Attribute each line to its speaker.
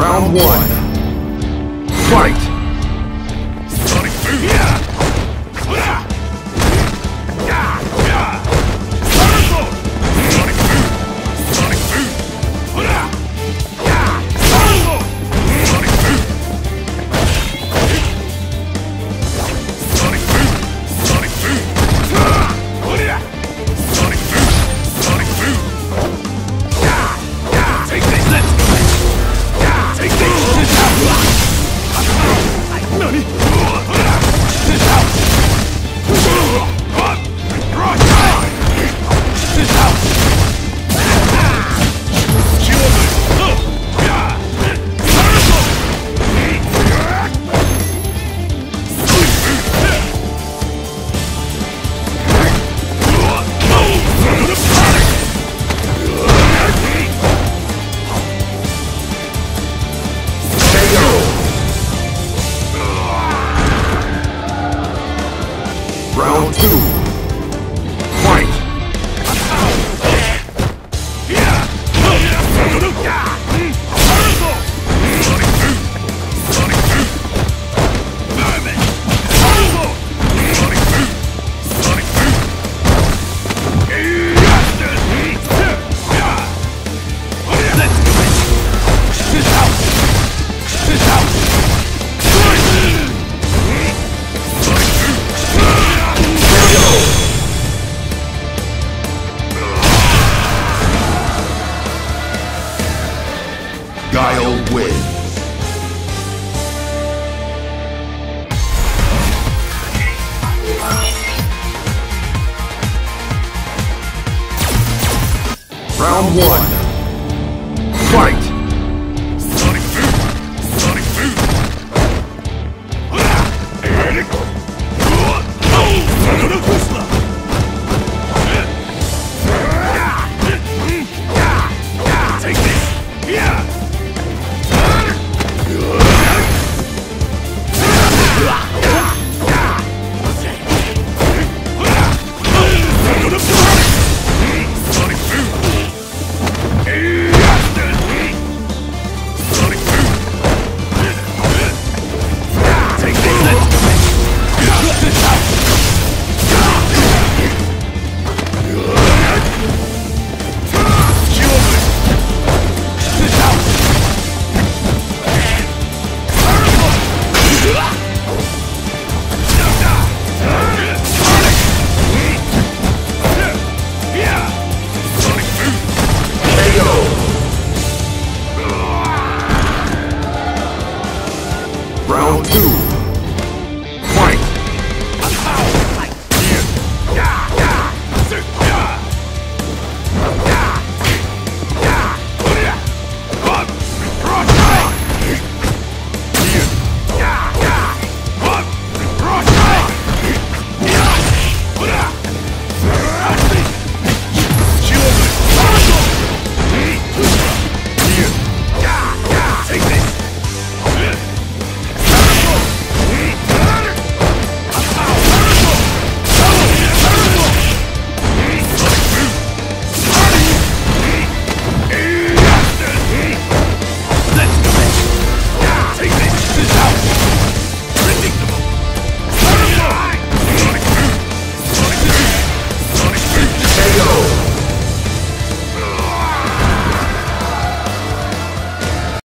Speaker 1: Round one. Fight!
Speaker 2: Sonic Boom! Sonic Boom! Sonic Boom! Sonic Boom! Sonic Boom! Sonic Boom! Sonic Boom! Sonic Boom! Take this! Let's go! Take this! NANI?! This out! This out!
Speaker 1: Round two. Fight!
Speaker 2: Sonic Boom! Sonic Boom! Merman! Sonic Boom! Sonic Boom! Let's go! This out! This out! Sonic Boom!
Speaker 1: Guile wins. Round one.